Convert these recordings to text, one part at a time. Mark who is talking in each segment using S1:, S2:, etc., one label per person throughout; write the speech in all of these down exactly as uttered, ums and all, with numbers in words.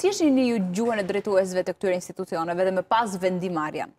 S1: si është një ju gjuhën e drejtuesve të këtyre institucioneve dhe me pas vendimarrjen?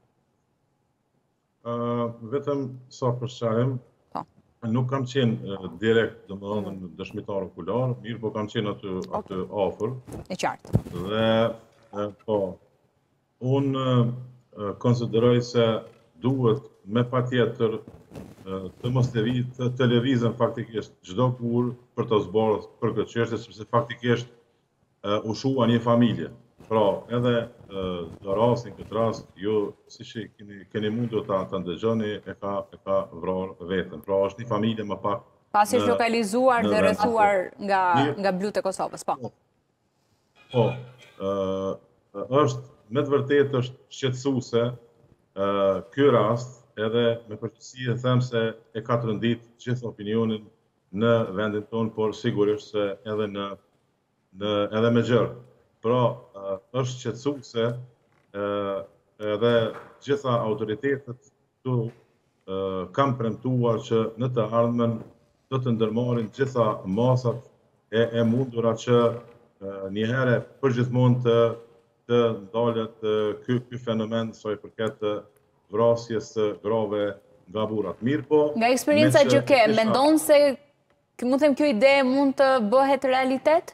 S2: Uh, vetëm sa përshqarim,
S1: Po.
S2: nuk kam qenë uh, direkt, domethënë mm. dëshmitar okular, mirë po kam qenë aty, aty
S1: okay.
S2: afër.
S1: E qartë.
S2: Dhe uh, po, unë uh, konsideroj se duhet me patjetër uh, të mos të televizën faktikisht çdo kur për të zborë për këtë çështje, sepse faktikisht uh, u shua një familje. Pra, edhe në rastin këtë rast, ju si që keni, keni mundur ta të ndëgjoni, e ka, e ka vrarë vetën. Pra, është një familje më pak...
S1: Pasi është lokalizuar dhe rrethuar nga, nga blut e Kosovës, po.
S2: Po, po uh, është, me të vërtet është shqetësuese uh, ky rast, edhe me përgjithësi e them se e ka të rëndit gjithë opinionin në vendin tonë, por sigurisht se edhe, në, në, edhe me gjërë. Pra, uh, është shqetësuese uh, edhe gjitha autoritetet tu uh, kam premtuar që në të ardhmen do të ndërmarrin gjitha masat e, e mundura që uh, një herë përgjithmonë të, të ndalet uh, ky, ky fenomen sa i përket të vrasjes të grave nga burrat. Mirë po,
S1: nga eksperienca që ke, mendon se mund të them kjo ide mund të bëhet realitet?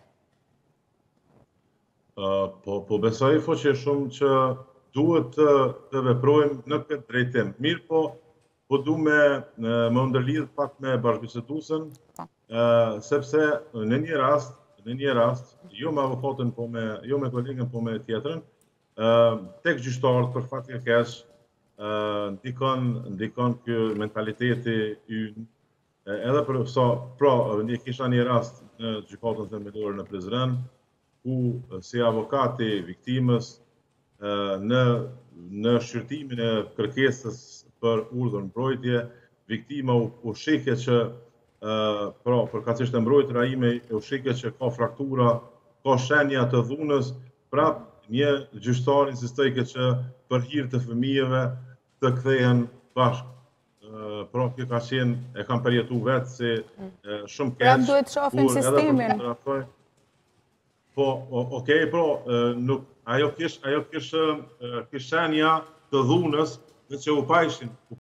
S2: Uh, po, po besoj fuqishëm që duhet të, të veprojmë në këtë drejtim. Mirë po, po du me më ndërlidh pak me bashkëbiseduesen, uh, sepse në një rast, në një rast, jo me avokatën, po me, jo me kolegën, po me tjetrën, uh, tek gjyqtarët për fat keq keq, uh, ndikon, ndikon ky mentaliteti ynë, edhe për sa, pra, ne kisha një rast në gjykatën themelore në Prizren, ku si avokati viktimës në, në shqyrtimin e kërkesës për urdhër mbrojtje, viktima u, u shike që, pra, përkatësisht e mbrojtëra ime, u shike që ka fraktura, ka shenja të dhunës, prap një gjyqtar insistojke që për hir të fëmijëve të kthehen bashkë. Pra, kjo ka qenë, e kam përjetu vetë si shumë keq.
S1: Prap duhet shohim sistemin.
S2: Po, okej, po, nuk, ajo kish, ajo kish, kish shenja të dhunës dhe që u pajshin,